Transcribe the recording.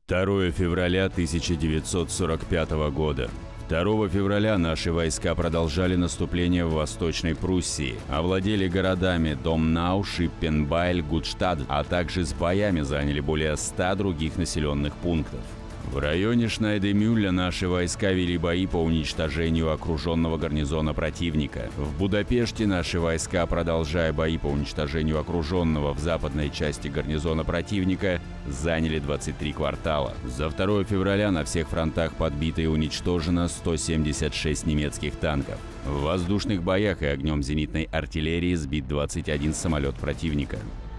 2 февраля 1945 года. 2 февраля наши войска продолжали наступление в Восточной Пруссии, овладели городами Домнау, Шиппенбайль, Гутштадт, а также с боями заняли более 100 других населенных пунктов. В районе Шнайдемюля наши войска вели бои по уничтожению окруженного гарнизона противника. В Будапеште наши войска, продолжая бои по уничтожению окруженного в западной части гарнизона противника, заняли 23 квартала. За 2 февраля на всех фронтах подбито и уничтожено 176 немецких танков. В воздушных боях и огнем зенитной артиллерии сбит 21 самолет противника.